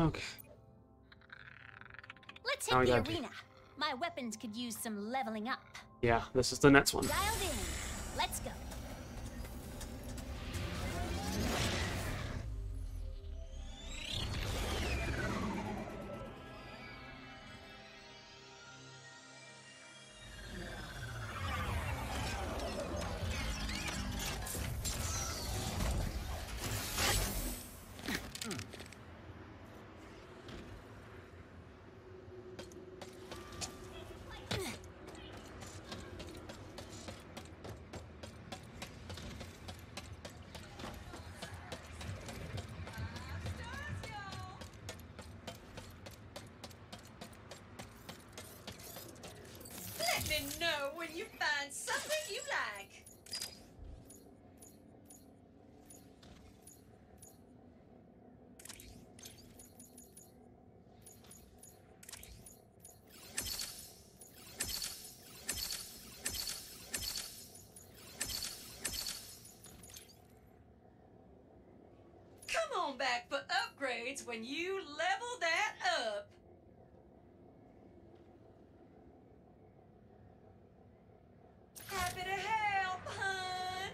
Okay. Let's Now hit we the gotta do- arena. My weapons could use some leveling up. Yeah, this is the next one. Dialed in. Let's go. Let me know when you find something you like. Come on back for upgrades when you level that up. Happy to help, hun.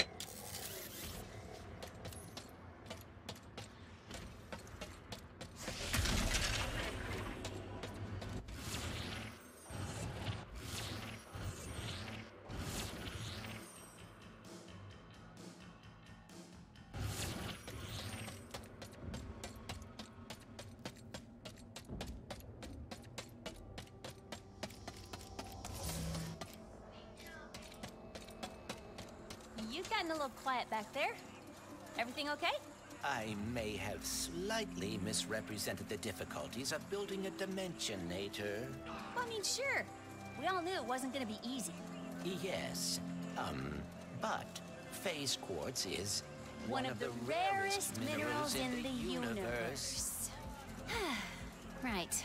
You gotten a little quiet back there. Everything okay? I may have slightly misrepresented the difficulties of building a Dimensionator. Well, I mean, sure. We all knew it wasn't gonna be easy. Yes, but phase quartz is One of the rarest minerals in the universe. Right.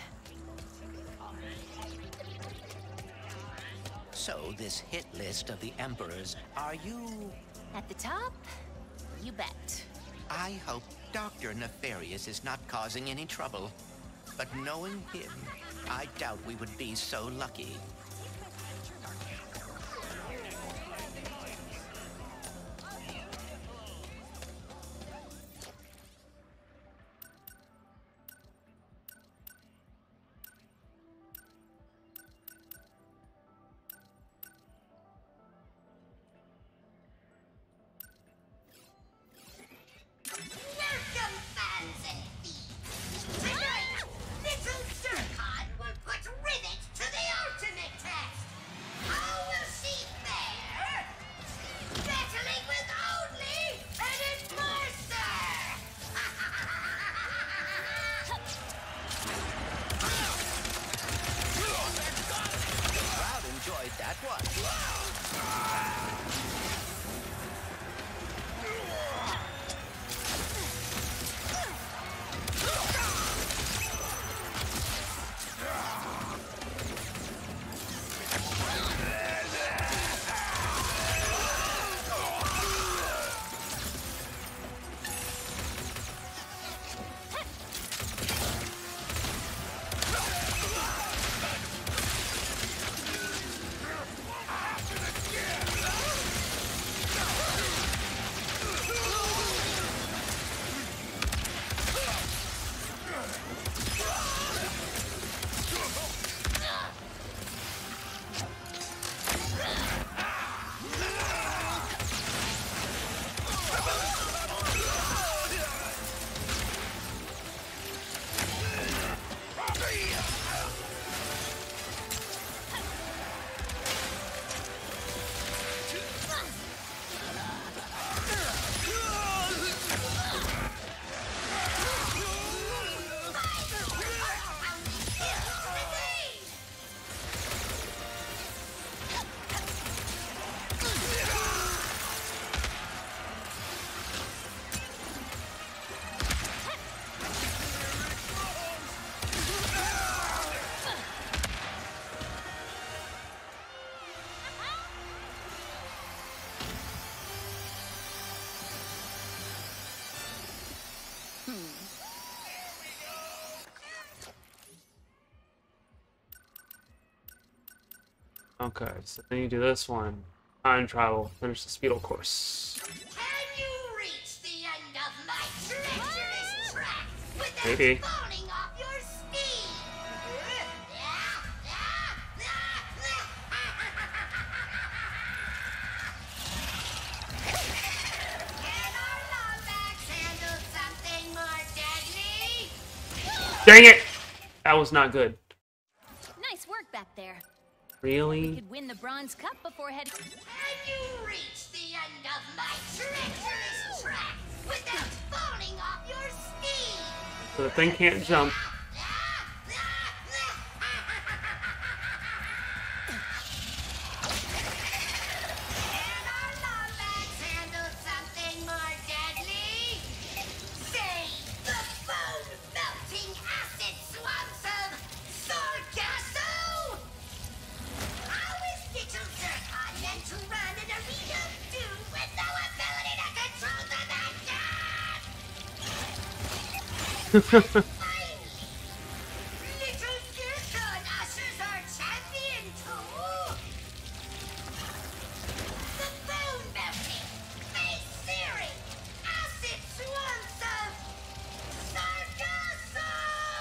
So this hit list of the Emperors, are you... At the top, you bet. I hope Dr. Nefarious is not causing any trouble. But knowing him, I doubt we would be so lucky. Welcome, fans and thieves! Tonight, Little Zircon will put rivets to the ultimate Okay, so then you do this one. Time travel. Finish the Speedle course. Can you reach the end of my treacherous track without Maybe. falling off your speed? Can our Lombax handle something more deadly? Dang it! That was not good. Nice work back there. Really? Could win the Bronze Cup before heading. Can you reach the end of my treacherous track without falling off your speed? So the thing can't jump. Can our Lombax handle something more deadly? Say the bone-melting acid swamps of Sargasso! How is Little Zircon meant to run an arena of doom with no ability to control the Finally, Little Zircon ushers our champion to the bone-melting, face-searing, acid swamps of Sargasso!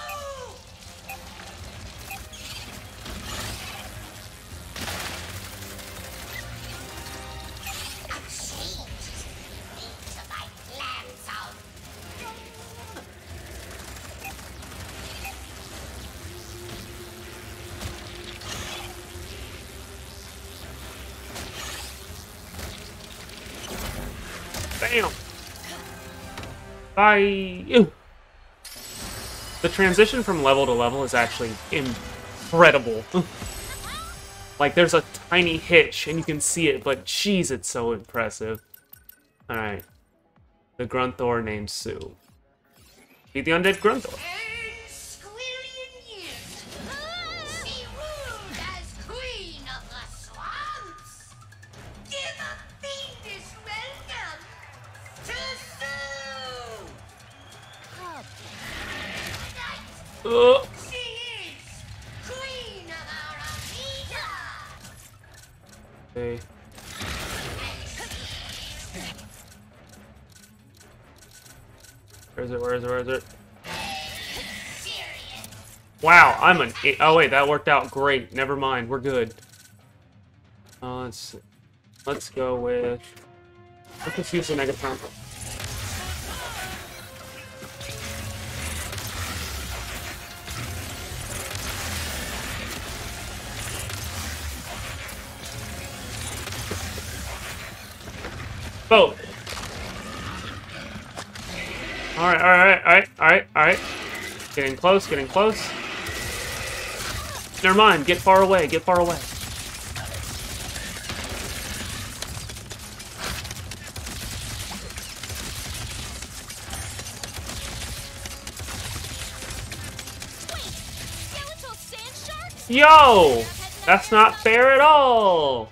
A change is leading to my plans of doom. Bam! Bye! Ew. The transition from level to level is actually incredible. Like, there's a tiny hitch, and you can see it, but jeez, it's so impressive. Alright. The Grunthor named Sue. Be the undead Grunthor. In squillion years, she ruled as queen of the swamps. Give a fiendish welcome to Sue. Tonight, she is queen of our arena. Okay. Where is it? Where is it? Where is it? Serious. Wow, I'm an... Oh, wait, that worked out great. Never mind, we're good. Let's go with... Let's just use the Negatron. Both. Alright, alright, alright, alright, alright. Getting close, getting close. Never mind, get far away, get far away. Skeletal sand sharks? Yo! That's not fair at all!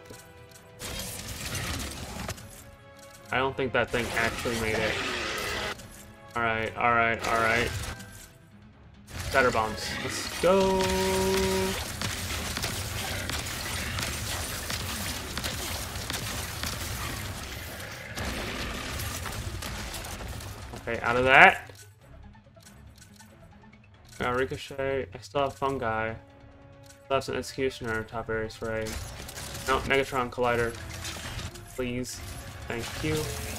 I don't think that thing actually made it. Alright, alright, alright. Better bombs. Let's go. Okay, out of that. Ricochet. I still have Fungi. Still have some Executioner, Top Area Spray. No, Negatron Collider. Please. Thank you.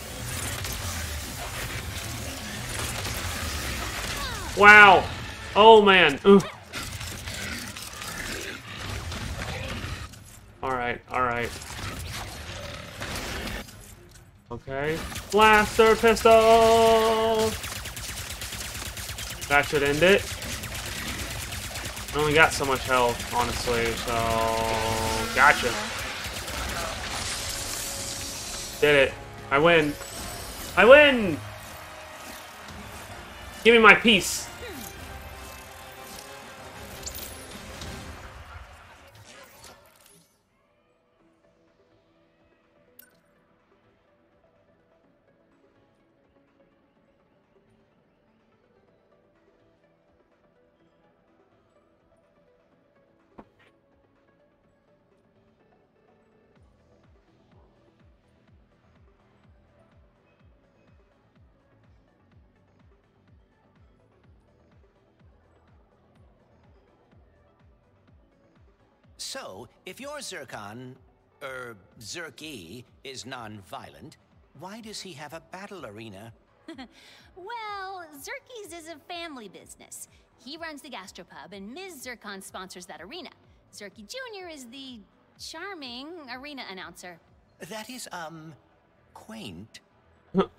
Wow! Oh man! Ooh. Alright, alright. Okay. Blaster Pistol! That should end it. I only got so much health, honestly, so... Gotcha. Did it. I win. I win! Give me my piece. So, if your Zircon, Zerky, is non-violent, why does he have a battle arena? Well, Zerky's is a family business. He runs the gastropub, and Ms. Zircon sponsors that arena. Zerky Jr. is the charming arena announcer. That is, quaint. So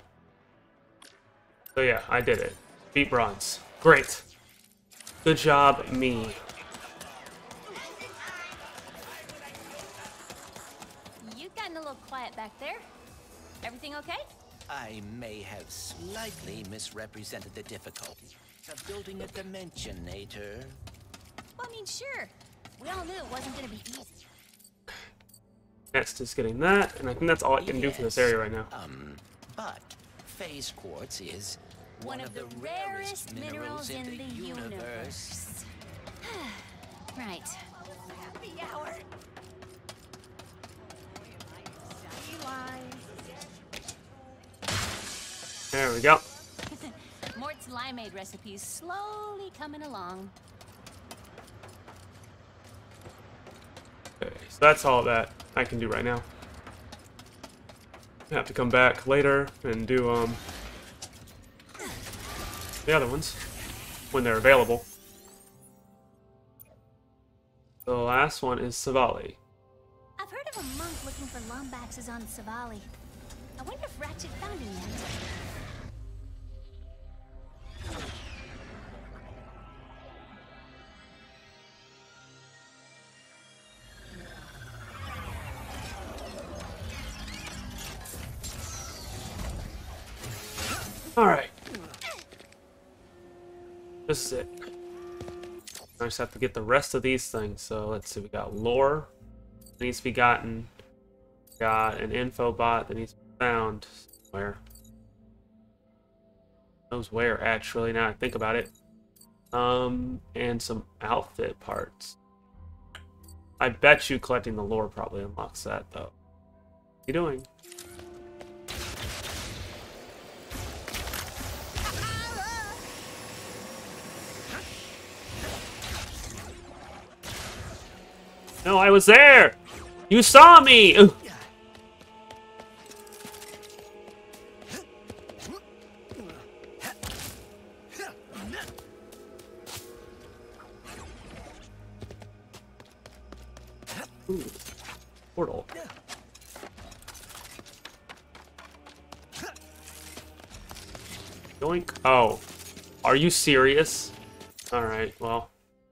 yeah, I did it. Beat bronze. Great. Good job, me. You've gotten a little quiet back there. Everything okay? I may have slightly misrepresented the difficulty of building a Dimensionator. Well, I mean, sure. We all knew it wasn't gonna be easy. Next is getting that, and I think that's all I can do for this area right now. But phase quartz is One of the rarest minerals in the universe. Right. Happy hour. There we go. Mort's limeade recipe is slowly coming along. Okay, so that's all that I can do right now. I have to come back later and do the other ones when they're available. The last one is Savali. I've heard of a monk looking for Lombaxes on Savali. I wonder if Ratchet found him yet. Alright. This is it. I just have to get the rest of these things. So let's see, we got lore that needs to be gotten. Got an info bot that needs to be found somewhere. Knows where actually, now I think about it. And some outfit parts. I bet you collecting the lore probably unlocks that though. What are you doing? No, I was there! You saw me! Ugh. Ooh, portal. Yoink. Oh. Are you serious? Alright, well.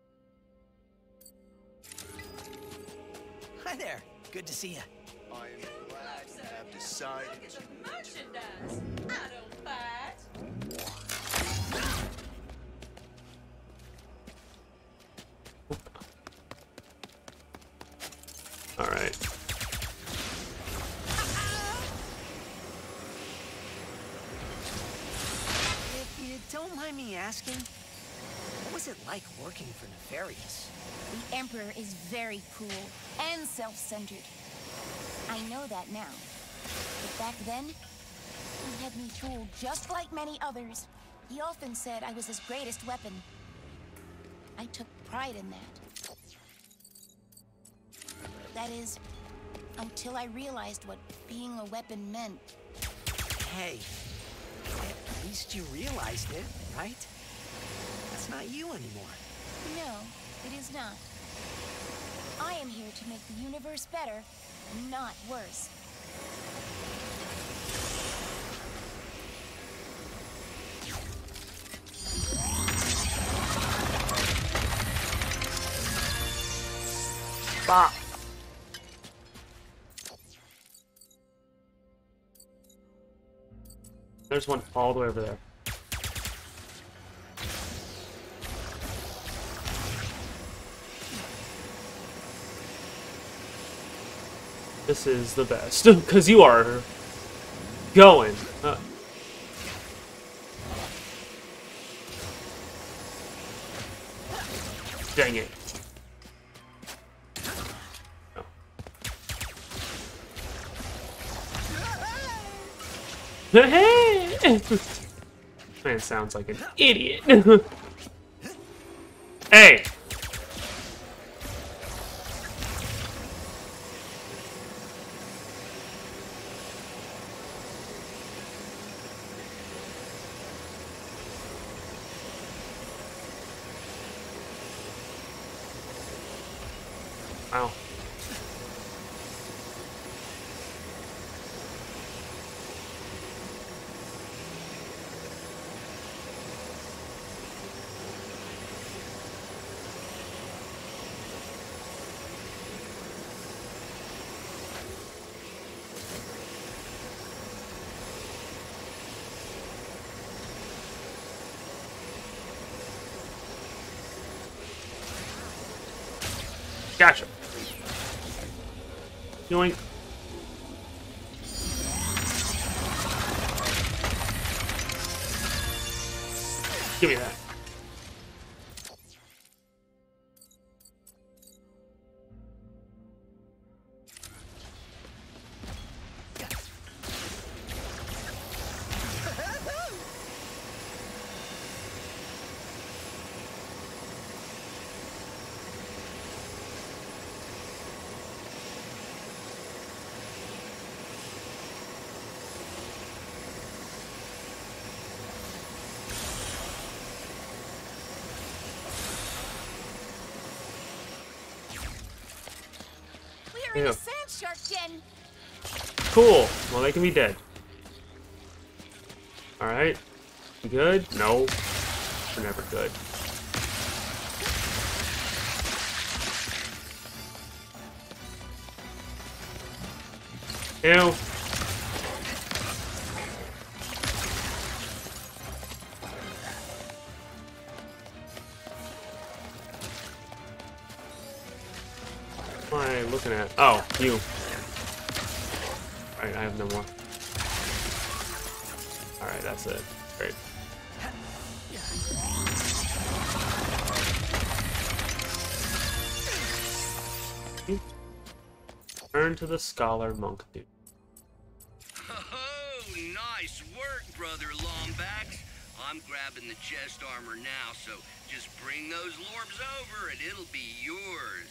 Hi there. Good to see you. I am glad you have decided Look at to the merchandise. I don't fight. Alright. If you don't mind me asking, what was it like working for Nefarious? The Emperor is very cruel and self-centered. I know that now. But back then, he had me fooled just like many others. He often said I was his greatest weapon. I took pride in that. That is, until I realized what being a weapon meant. Hey, at least you realized it, right? That's not you anymore. No, it is not. I am here to make the universe better, not worse. Bop. There's one all the way over there. This is the best, because you are going. Dang it. No. Man sounds like an idiot. Wow. Gotcha. Yoink. Give me that. We're in Yeah. a sand shark den. Cool. Well, they can be dead. Alright. You good? No. We're never good. Ew. What am I looking at? Oh, you. Alright, I have no more. Alright, that's it. Great. Turn to the scholar monk dude. Oh, nice work, Brother Lombax. I'm grabbing the chest armor now, so just bring those lorbs over and it'll be yours.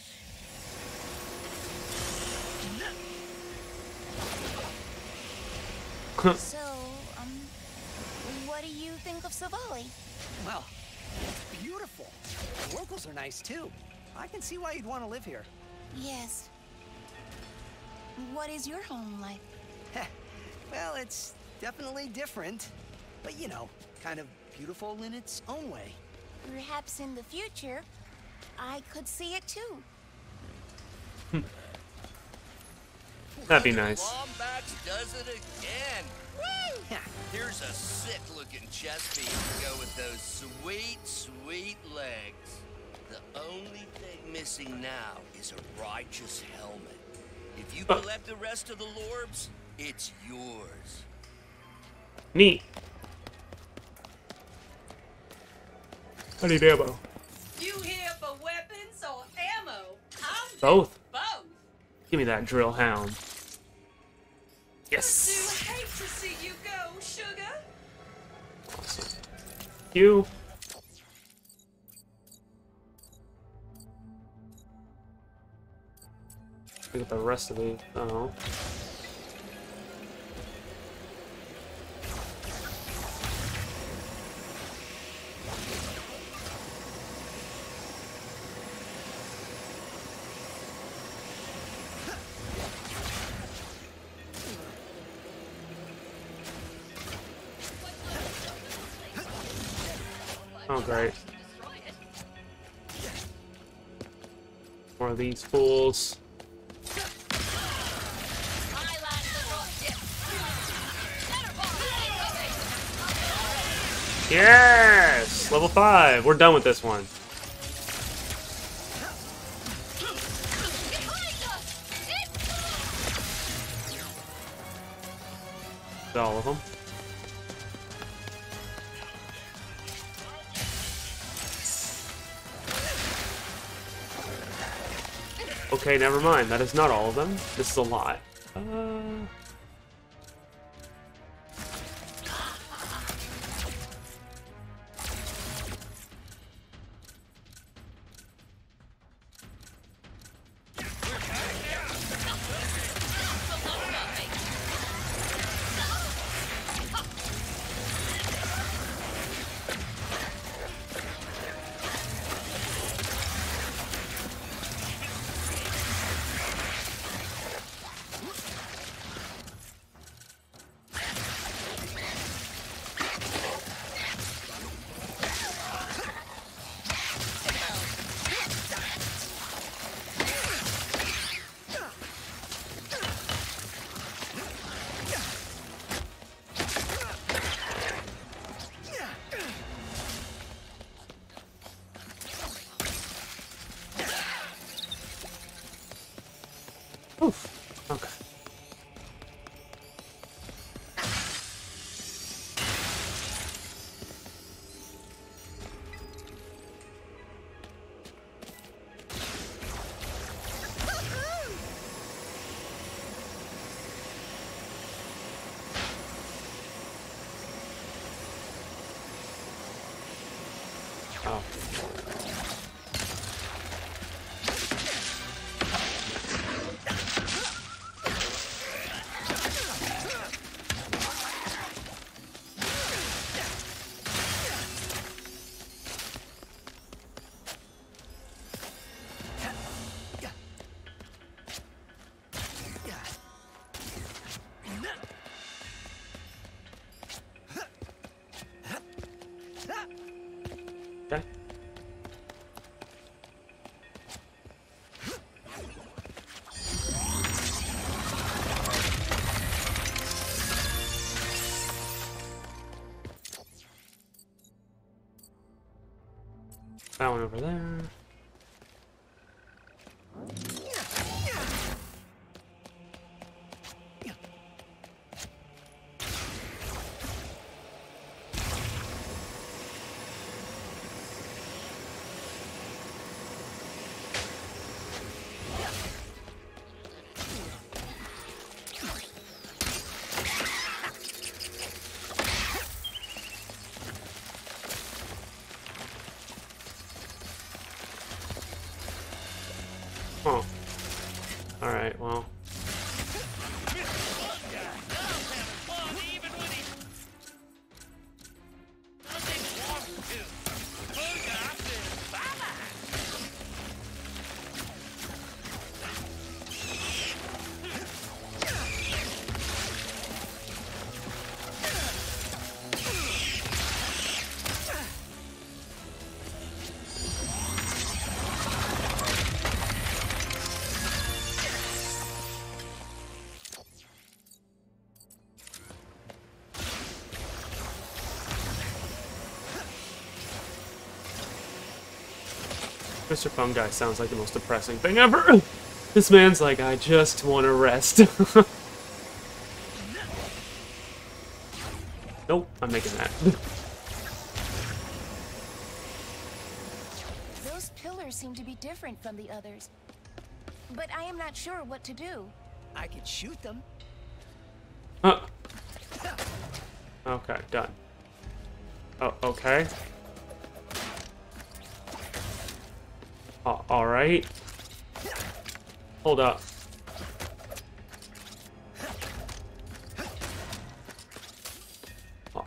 So, what do you think of Savali? Well, it's beautiful. The locals are nice too. I can see why you'd want to live here. Yes. What is your home like? Well, it's definitely different. But you know, kind of beautiful in its own way. Perhaps in the future, I could see it too. That'd be nice. Lombax does it again. Woo! Here's a sick-looking chest piece to go with those sweet, sweet legs. The only thing missing now is a righteous helmet. If you collect the rest of the lorbs, it's yours. Neat. I need ammo. You here for weapons or ammo? I'm Both. both. Give me that drill hound. I Yes. do hate to see you go, sugar. Awesome. You. Look at the rest of the. Oh. Oh, great. More of these fools. Yes! Level 5. We're done with this one. Is that all of them? Okay, never mind. That is not all of them. This is a lot. Oof. Okay. Oh. Okay. That one over there. Oh. Alright, well. Mr. Fungi sounds like the most depressing thing ever. This man's like, I just want to rest. Nope, I'm making that. Those pillars seem to be different from the others. But I am not sure what to do. I could shoot them. Okay, done. Oh, okay. Alright. Hold up. Oh.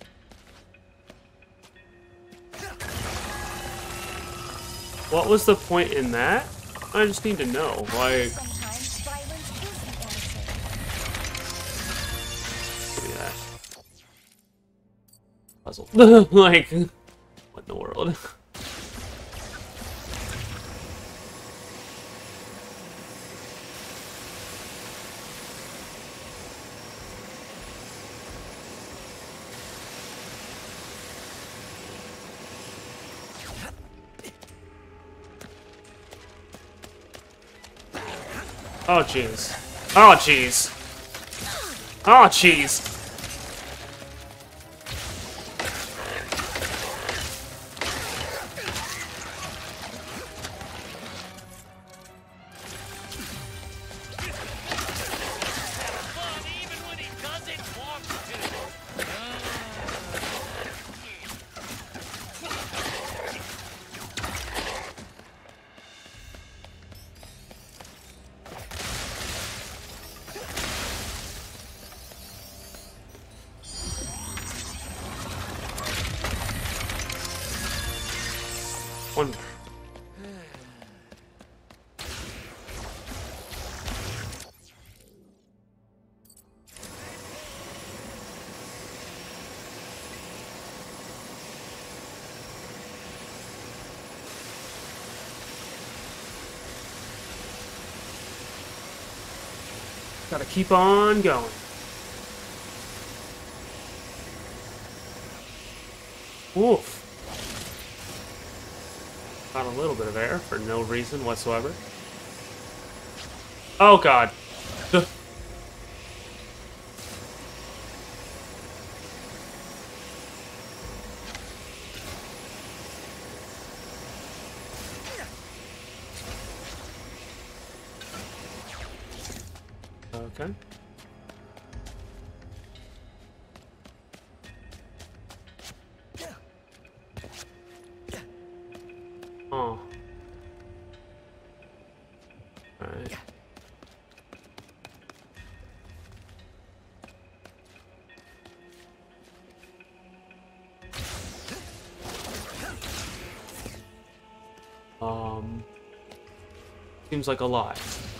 What was the point in that? I just need to know. Like, Sometimes violence is the answer. give me that. Puzzle. Like, what in the world? Oh, jeez. Oh, jeez. Oh, jeez. One more. Gotta keep on going. Oof. Got a little bit of air for no reason whatsoever. Oh god. Okay. Oh. Alright. Seems like a lot.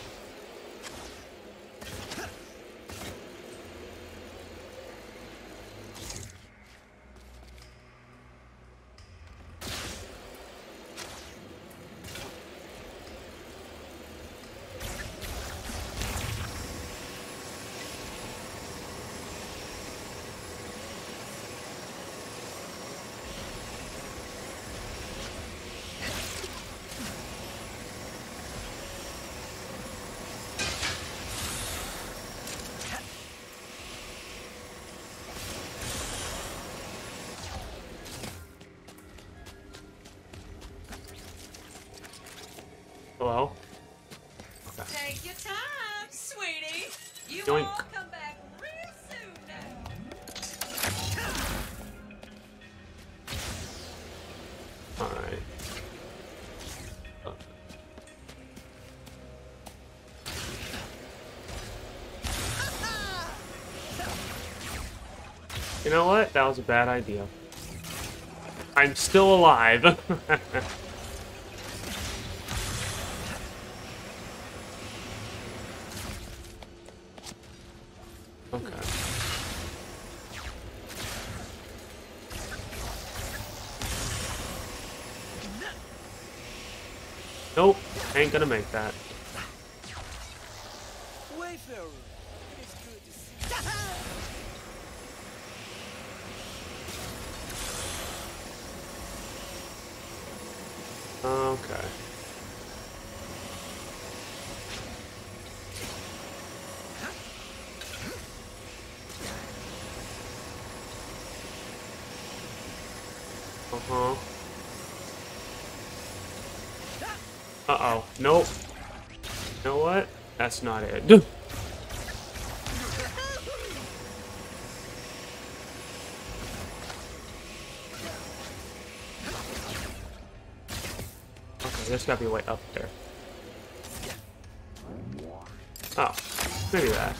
Hello? Take your time, sweetie. You Yoink. all come back real soon now. Alright. You know what? That was a bad idea. I'm still alive. Okay. Nope, ain't gonna make that. Wayfarer, it is good to see you. Okay. Uh-huh. Uh-oh. Nope. You know what? That's not it. Okay, there's gotta be a way up there. Oh, maybe that.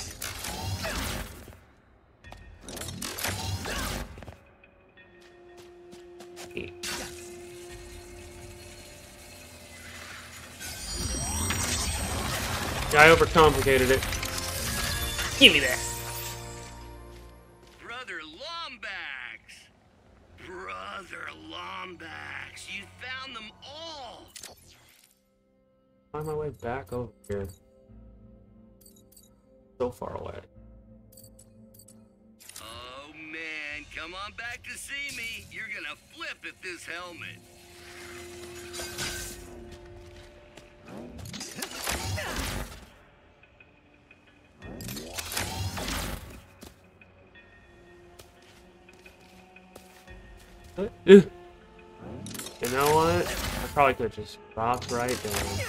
Yeah, I overcomplicated it. Give me that. Brother Lombax! Brother Lombax, you found them all! Find my way back over here. So far away. Oh man, come on back to see me. You're gonna flip at this helmet. You know what? I probably could just drop right down.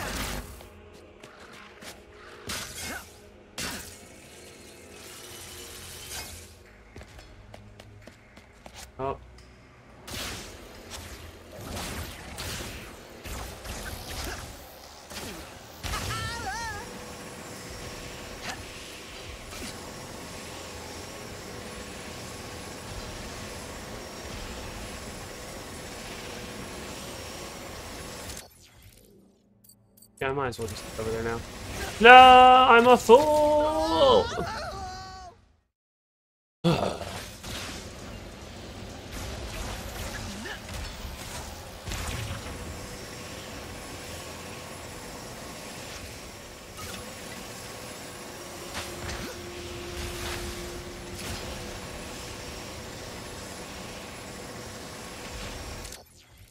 Oh. Yeah, I might as well just get over there now. No, I'm a fool!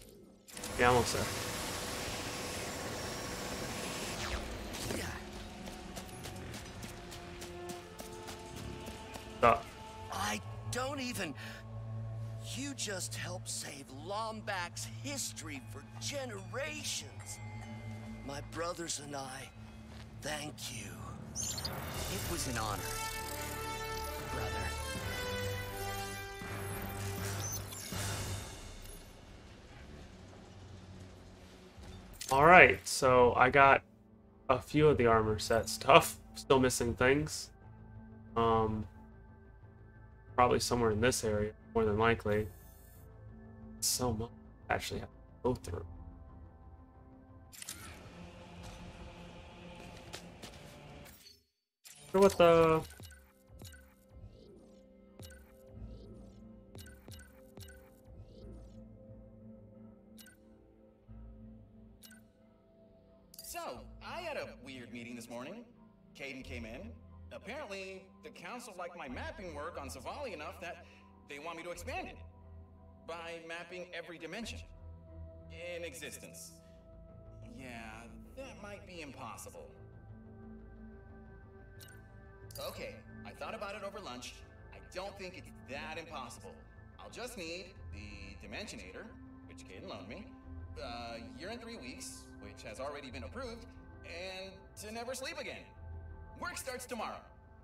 Yeah, almost there. stuff. I don't even... You just helped save Lombax's history for generations. My brothers and I, thank you. It was an honor, brother. Alright, so I got a few of the armor set stuff. Still missing things. Probably somewhere in this area, more than likely. So much I actually have to go through. I wonder what the... So, I had a weird meeting this morning. Caden came in. Apparently, the council liked my mapping work on Savali enough that they want me to expand it. By mapping every dimension in existence. Yeah, that might be impossible. Okay, I thought about it over lunch. I don't think it's that impossible. I'll just need the Dimensionator, which Caden loaned me, a year and 3 weeks, which has already been approved, and to never sleep again. Work starts tomorrow.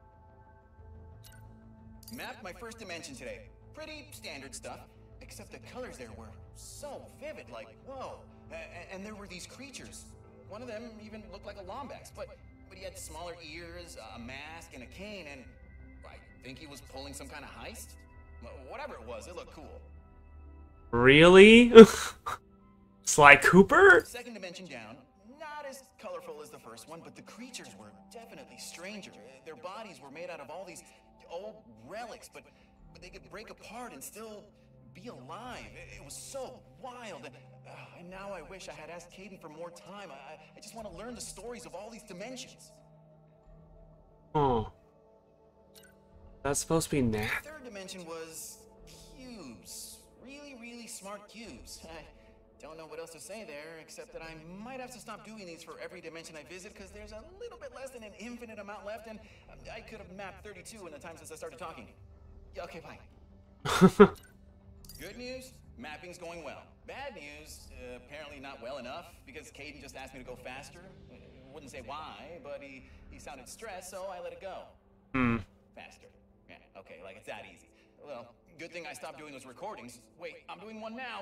Mapped my first dimension today. Pretty standard stuff, except the colors there were so vivid, like, whoa. And there were these creatures. One of them even looked like a Lombax, but he had smaller ears, a mask, and a cane, and I think he was pulling some kind of heist? Whatever it was, it looked cool. Really? Sly Cooper? Second dimension down, not as colorful as the first one, but the creatures were definitely stranger. Their bodies were made out of all these old relics, but they could break apart and still be alive. It was so wild. And now I wish I had asked Caden for more time. I just want to learn the stories of all these dimensions. Oh. That's supposed to be The Nat? third dimension was cubes. Really, really smart cubes. I don't know what else to say there, except that I might have to stop doing these for every dimension I visit, because there's a little bit less than an infinite amount left, and I could have mapped 32 in the time since I started talking. Yeah, okay, bye. Good news, mapping's going well. Bad news, apparently not well enough, because Caden just asked me to go faster. Wouldn't say why, but he sounded stressed, so I let it go. Faster. Yeah, okay, like it's that easy. Well, good thing I stopped doing those recordings. Wait, I'm doing one now.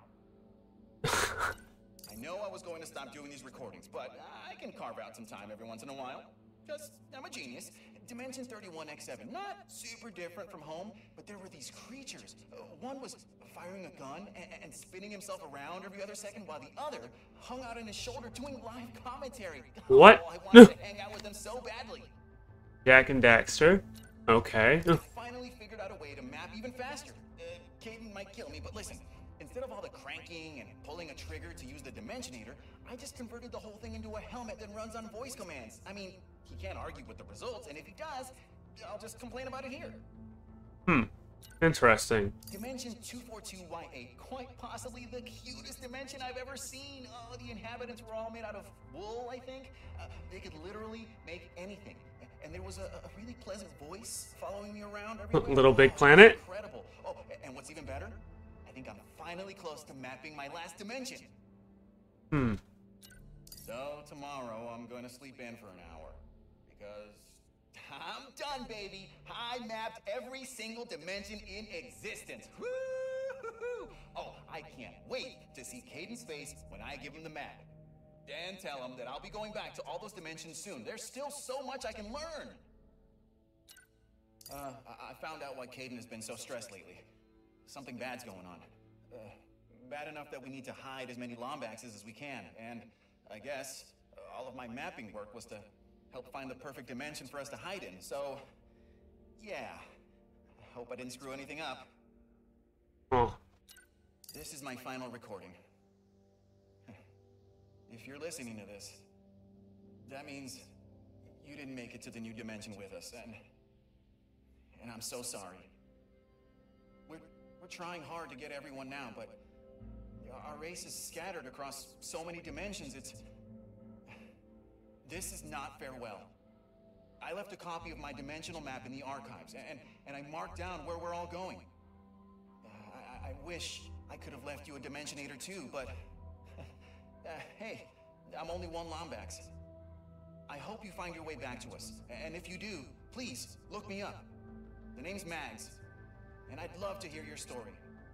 I know I was going to stop doing these recordings, but I can carve out some time every once in a while. Because I'm a genius. Dimension 31X7, not super different from home, but there were these creatures. One was firing a gun and spinning himself around every other second, while the other hung out on his shoulder doing live commentary. What? Oh, I wanted to hang out with them so badly. Jak and Daxter. Okay. I finally figured out a way to map even faster. Caden might kill me, but listen. Instead of all the cranking and pulling a trigger to use the Dimensionator, I just converted the whole thing into a helmet that runs on voice commands. I mean, he can't argue with the results, and if he does, I'll just complain about it here. Interesting. Dimension 242Y8, quite possibly the cutest dimension I've ever seen. Oh, the inhabitants were all made out of wool, I think. They could literally make anything. And there was a really pleasant voice following me around everywhere. Little Big Planet? Incredible. Oh, and what's even better? I think I'm finally close to mapping my last dimension. So tomorrow I'm going to sleep in for an hour. Because I'm done, baby. I mapped every single dimension in existence. Woo-hoo-hoo. Oh, I can't wait to see Caden's face when I give him the map. And tell him that I'll be going back to all those dimensions soon. There's still so much I can learn. I found out why Caden has been so stressed lately. Something bad's going on. Bad enough that we need to hide as many Lombaxes as we can. And I guess all of my mapping work was to help find the perfect dimension for us to hide in. So, yeah. I hope I didn't screw anything up. Oh. This is my final recording. If you're listening to this, that means you didn't make it to the new dimension with us, and I'm so sorry. We're trying hard to get everyone now, but our race is scattered across so many dimensions. This is not farewell. I left a copy of my dimensional map in the archives, and I marked down where we're all going. I wish I could have left you a Dimensionator too, but hey, I'm only one Lombax. I hope you find your way back to us, and if you do, please look me up. The name's Mags, and I'd love to hear your story.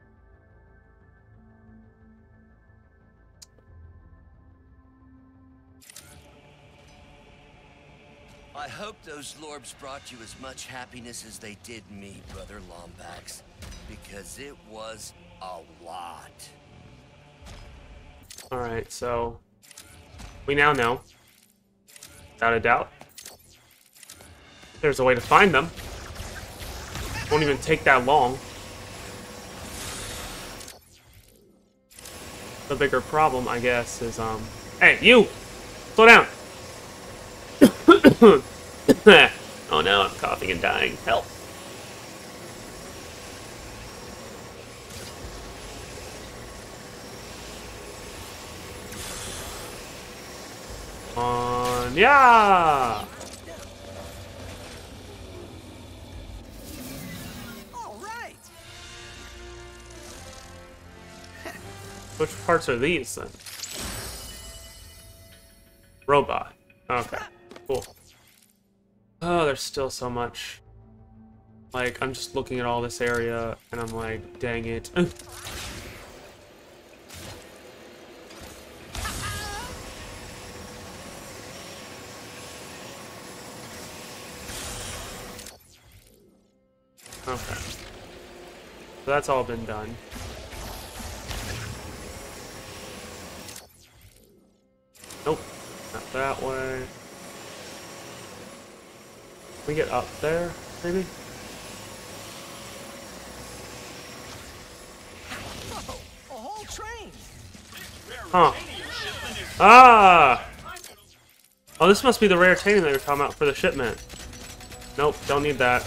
I hope those Lorbs brought you as much happiness as they did me, Brother Lombax, because it was a lot. Alright, so we now know, without a doubt, there's a way to find them. Won't even take that long. The bigger problem, I guess, is, hey, you! Slow down! Oh no, I'm coughing and dying. Help! Yeah! All right. Which parts are these then? Robot. Okay, cool. Oh, there's still so much. Like, I'm just looking at all this area, and I'm like, dang it. Okay. So that's all been done. Nope. Not that way. Can we get up there, maybe? Whoa, a whole train. Huh. Ah! Oh, this must be the rare titanium that you're talking about for the shipment. Nope, don't need that.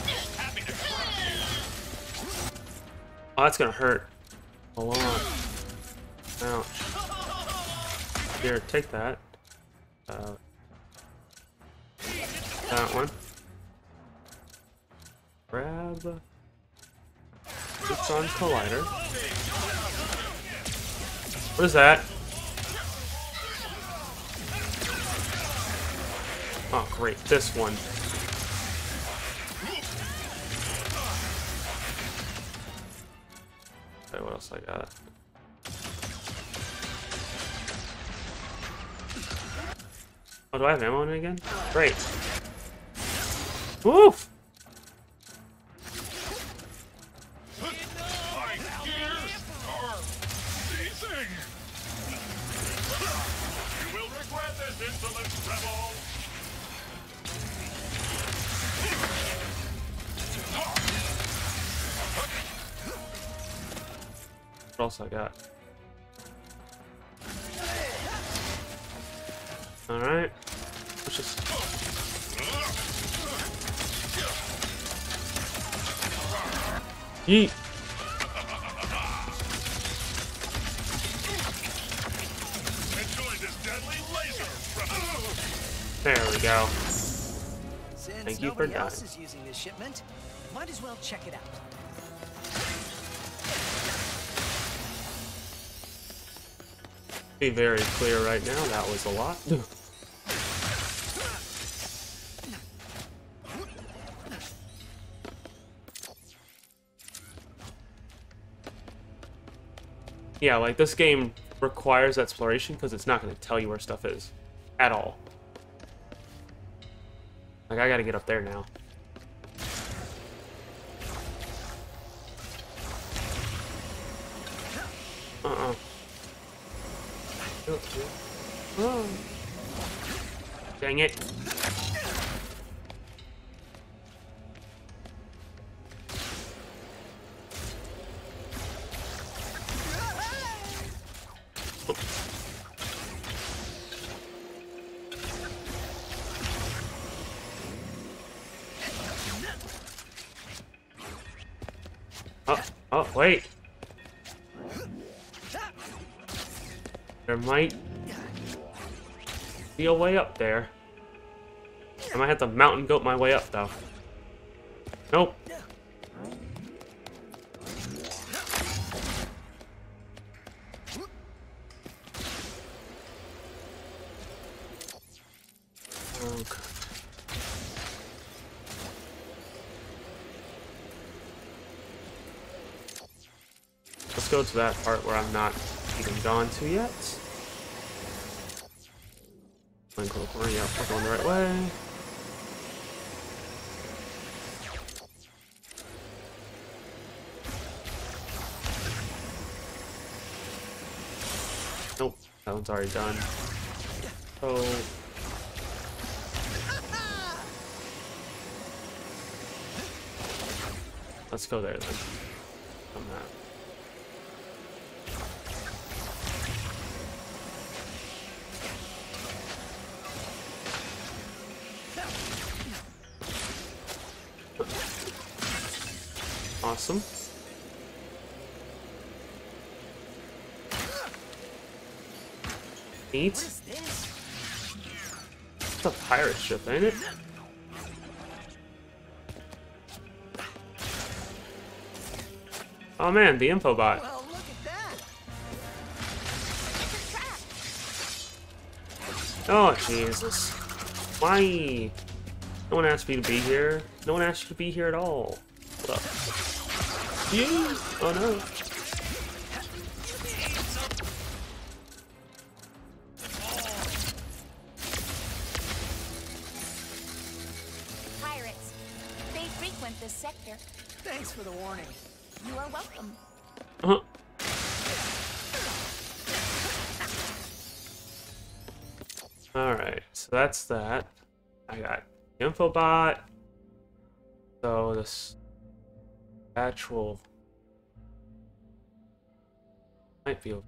Oh, that's gonna hurt. Hold on. Ouch. Here, take that. That one. Grab. Neutron Collider. What is that? Oh, great. This one. Okay, what else I got? Oh, do I have ammo in it again? Great. Woof! What else I got? Alright. Let's just... Yeet! There we go. Since Thank you for nobody else dying. is using this shipment, might as well check it out. Be very clear right now, that was a lot. Yeah, like this game requires exploration because it's not going to tell you where stuff is at all. Like, I gotta get up there now. Uh-uh. Oh. Dang it. Oh, wait. There might be a way up there. I might have to mountain goat my way up, though. Nope. Okay. Let's go to that part where I'm not even gone to yet. Link to the corner, yeah, we're going the right way. Nope, that one's already done. Oh. Let's go there then. On that. Awesome. Neat. It's a pirate ship, ain't it? Oh man, the info bot. Well, look at that. Oh Jesus. Why? No one asked me to be here. No one asked you to be here at all. Hold up. Yeah. Oh no. Pirates. They frequent this sector. Thanks for the warning. You are welcome. Uh-huh. Alright, so that's that. I got Infobot. So this actual might be over.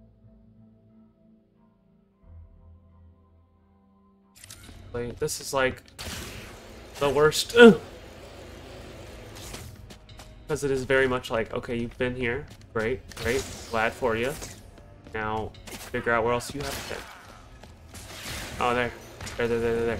Wait, this is like the worst. Because it is very much like, okay, you've been here. Great, great. Glad for you. Now, figure out where else you have to go. Oh, there. There.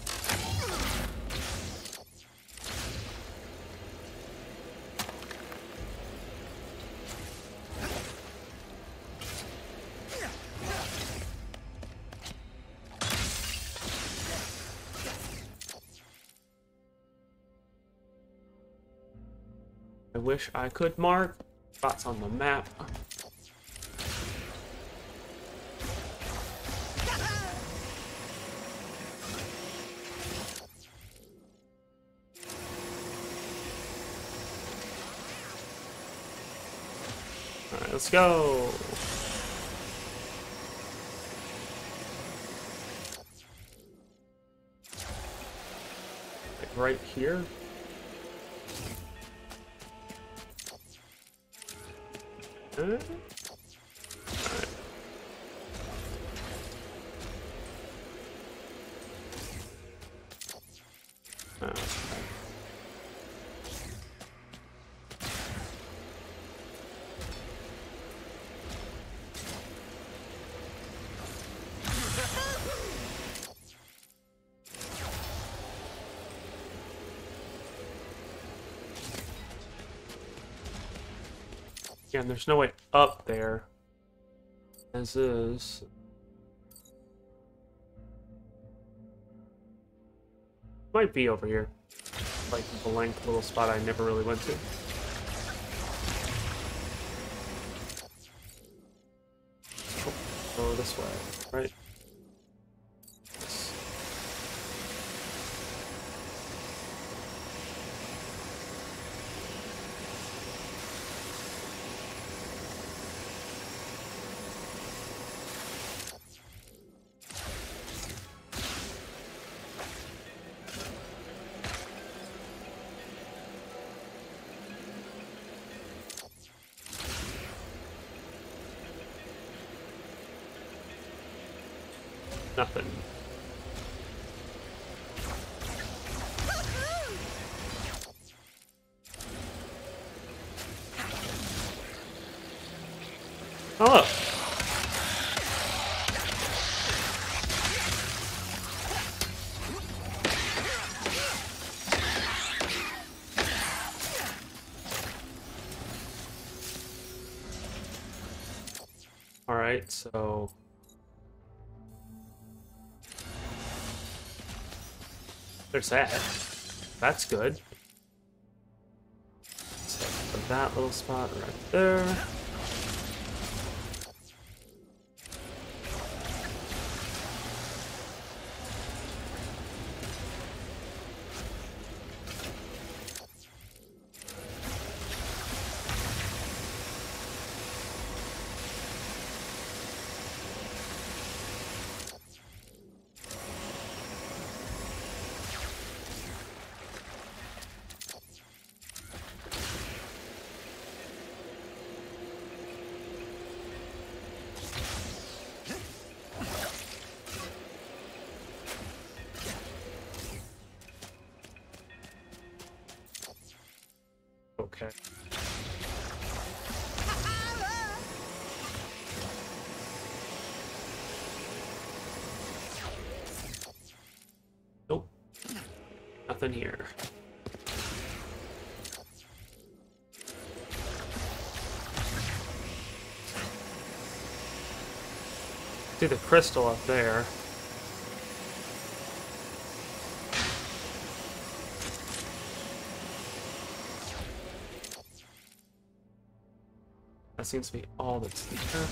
I wish I could mark spots on the map. Alright, let's go. Like right here. Alright. Yeah, and there's no way up there. As is. Might be over here. Like a blank little spot I never really went to. Oh, go this way, right? Nothing. Hello. All right, so There's that. That's good. So put that little spot right there. Okay. Nope. Nothing here. See the crystal up there. That seems to be all that's there.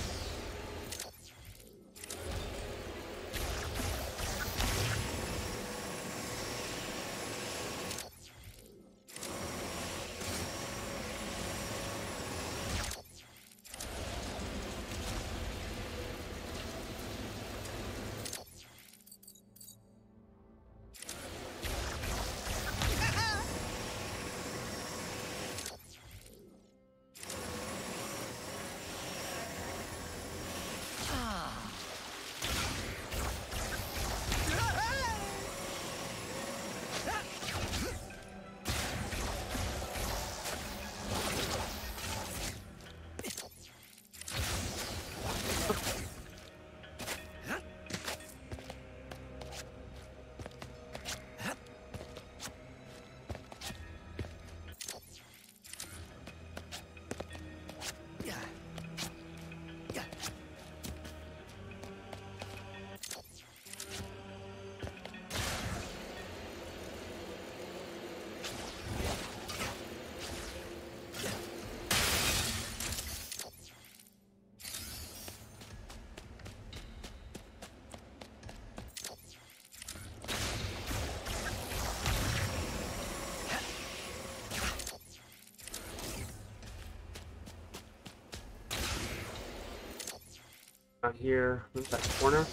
Out here, move that corner.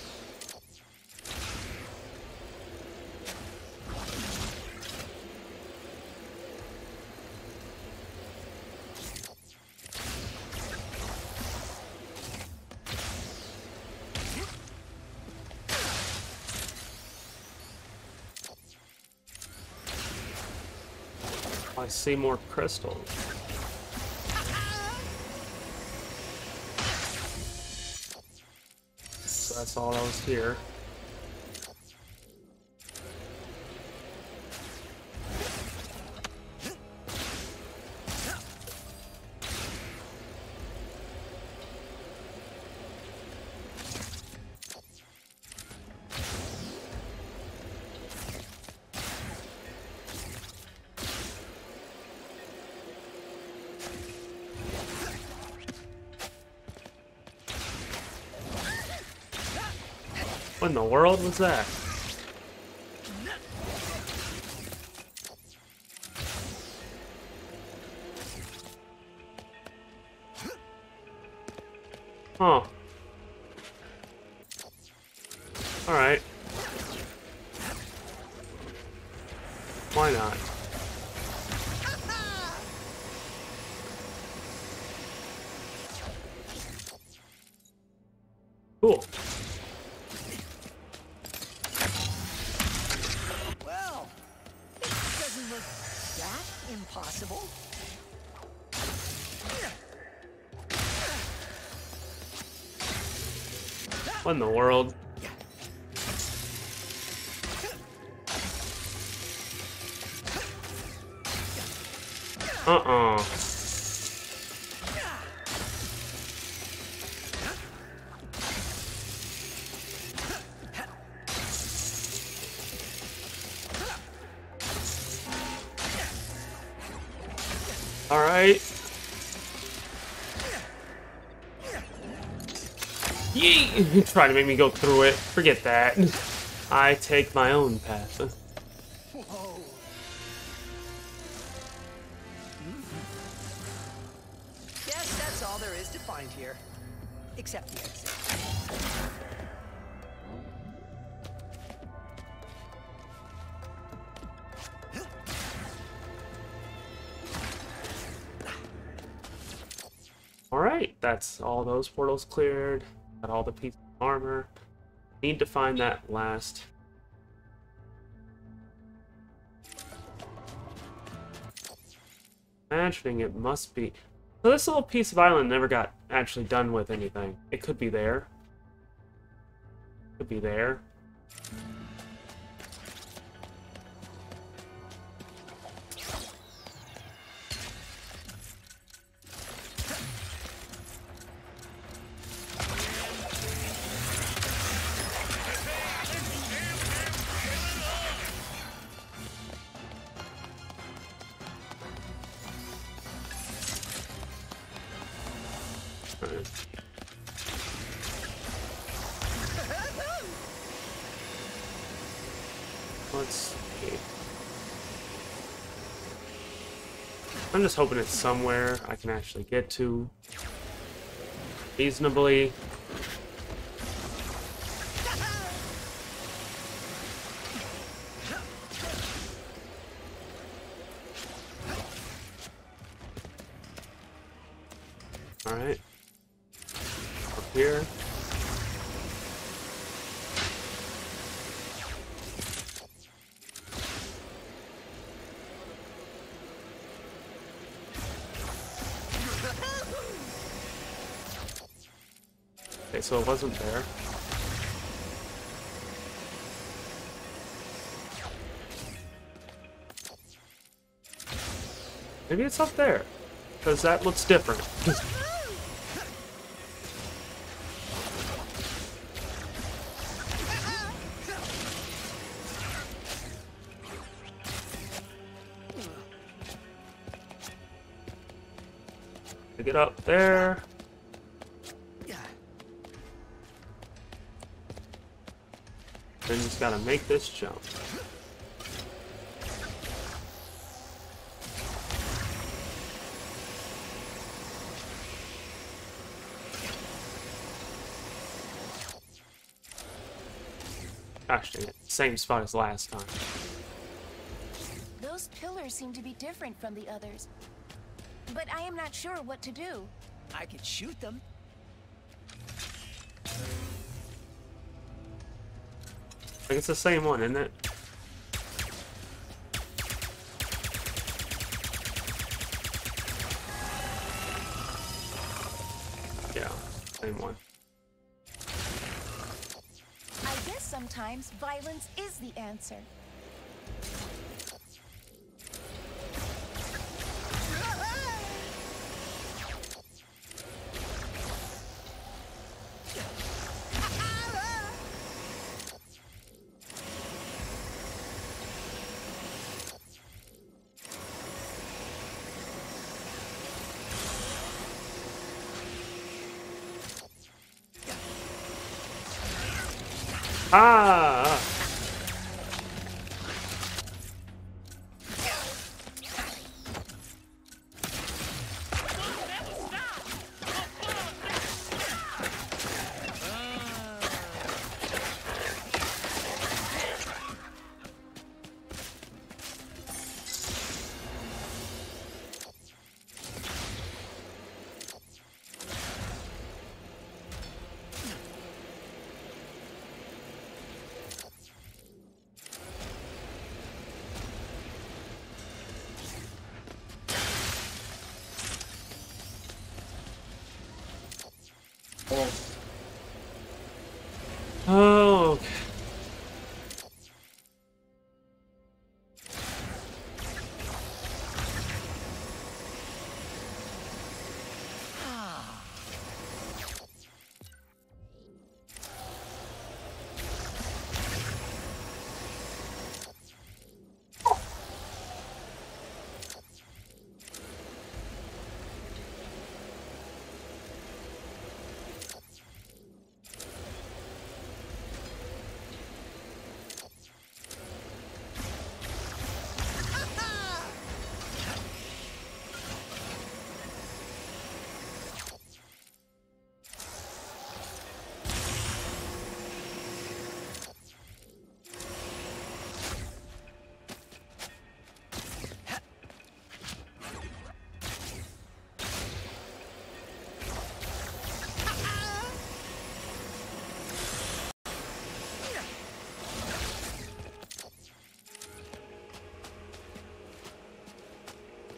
I see more crystals. So that's all that was here. What in the world was that? Huh. Alright. Why not? Cool. Well, it doesn't look that impossible. What in the world? Uh-uh. Alright. Yee! Trying to make me go through it. Forget that. I take my own path. Whoa. Guess that's all there is to find here. Except the exit. Alright, that's all those portals cleared. Got all the pieces of armor. Need to find that last. Imagining it must be. So this little piece of island never got actually done with anything. It could be there. Could be there. Let's see. I'm just hoping it's somewhere I can actually get to reasonably. All right. Up here. Okay, so it wasn't there. Maybe it's up there, because that looks different. Get up there. Then just gotta make this jump. Gosh dang it. Same spot as last time. Those pillars seem to be different from the others. But I am not sure what to do. I could shoot them. Like it's the same one, isn't it? Yeah, same one. I guess sometimes violence is the answer. Ah! Oh, okay.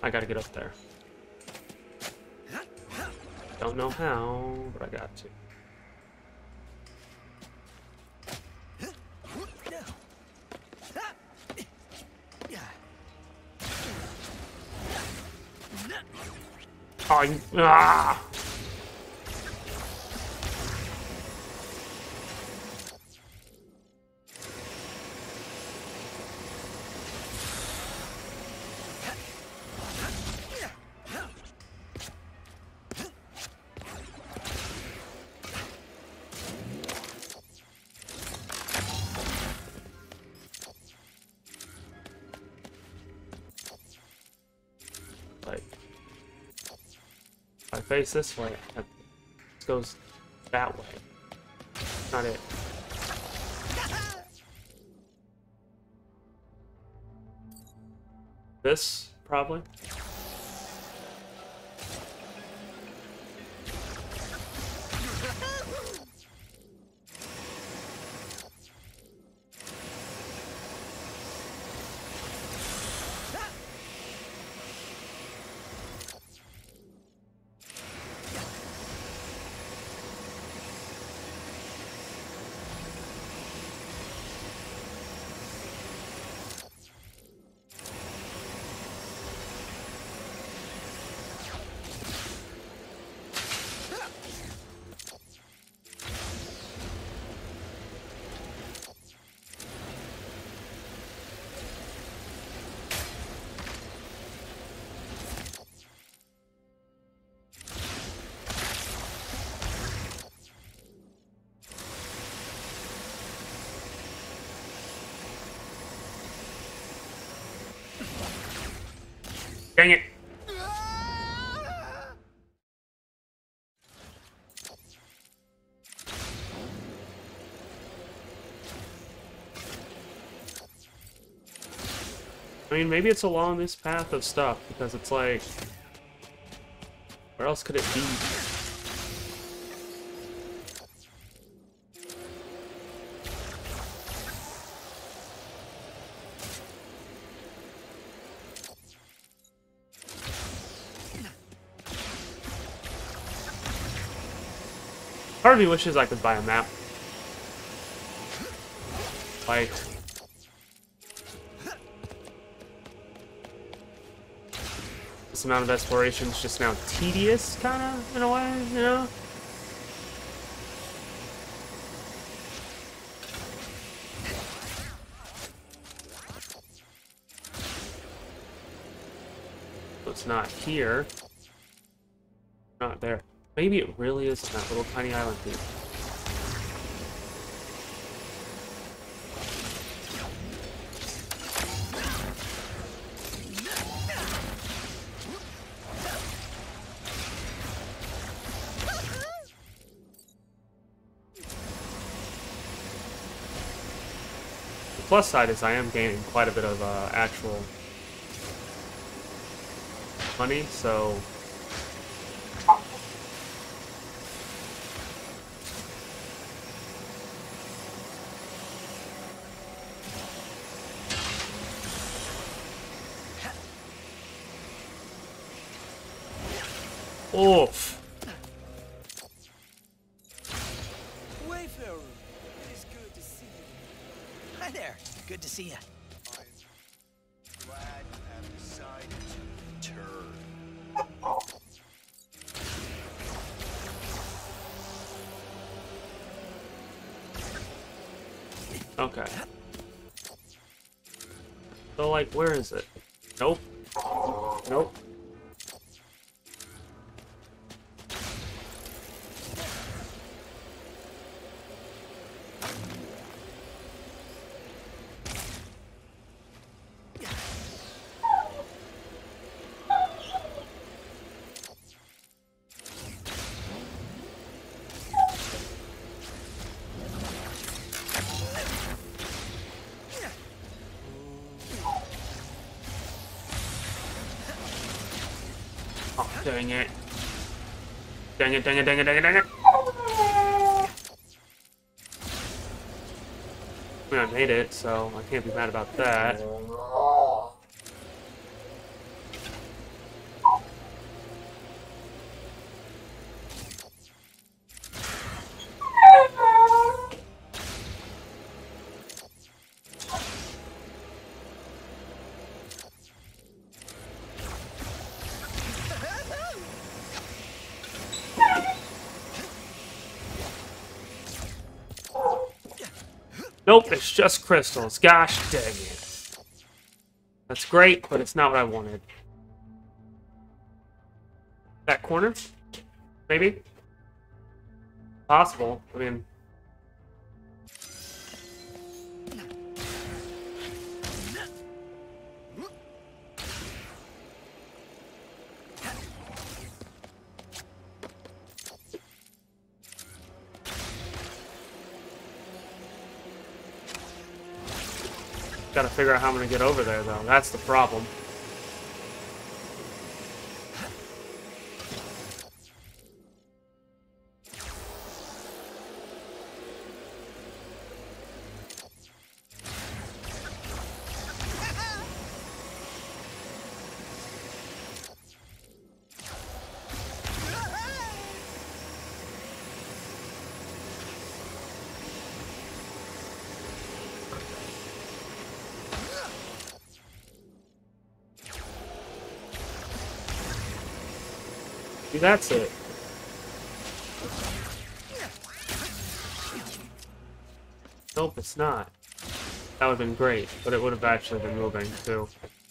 I gotta get up there. Don't know how, but I got to. Ah! If I face this way, it goes that way. Not it. This, probably. Dang it. I mean, maybe it's along this path of stuff, because it's like... Where else could it be? Part of me wishes I could buy a map. Like... This amount of exploration is just now tedious, kinda, in a way, you know? So it's not here. Not there. Maybe it really is on that little tiny island here. The plus side is I am gaining quite a bit of actual money, so... Oof. Wayfarer, it is good to see you. Hi there. Good to see you. I'm glad you have decided to return. Okay. So, like, where is it? Nope. Nope. Dang it. Dang it, dang it, dang it, dang it, dang it. I mean, I made it, so I can't be mad about that. Nope, it's just crystals. Gosh dang it. That's great, but it's not what I wanted. That corner? Maybe? Possible. I mean... Gotta figure out how I'm gonna get over there, though. That's the problem. See, that's it. Nope, it's not. That would have been great, but it would have actually been moving, too.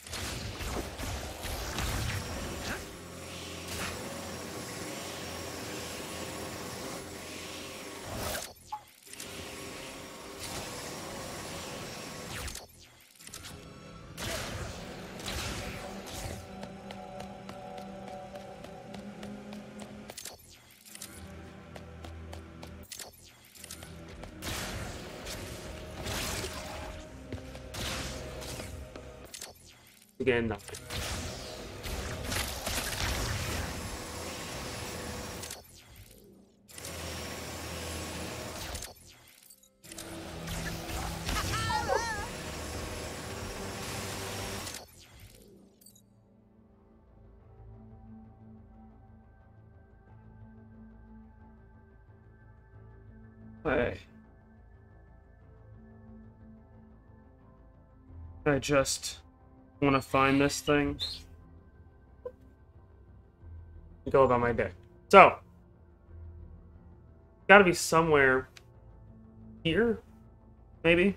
Again, nothing. Hey. I just want to find this thing. Go about my day. So, gotta be somewhere here, maybe.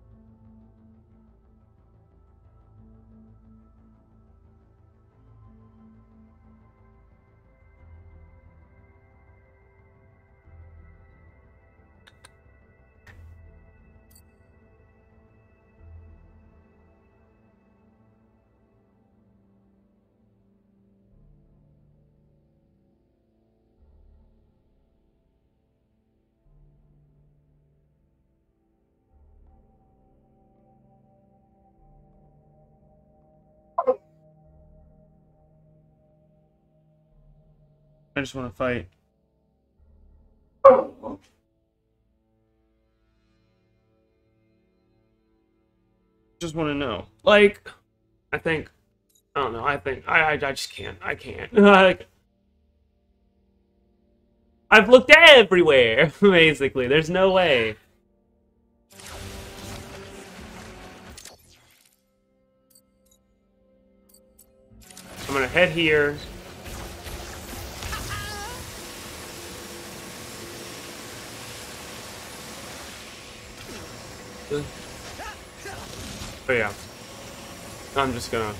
I just want to fight. Just want to know. Like, I think, I don't know, I think, I just can't. I can't. Like, I've looked everywhere, basically. There's no way. I'm gonna head here. Oh yeah. I'm just gonna...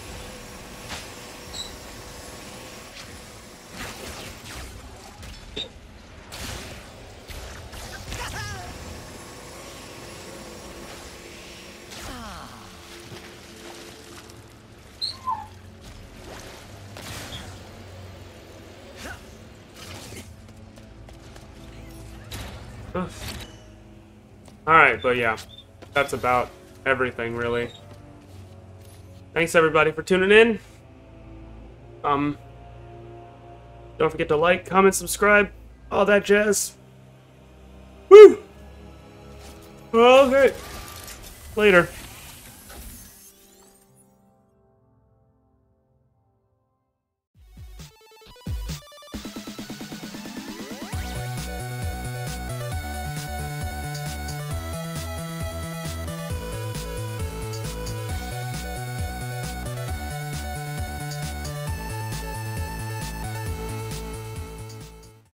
Alright, but yeah. That's about everything, really. Thanks, everybody, for tuning in. Don't forget to like, comment, subscribe, all that jazz. Woo! Okay. Later.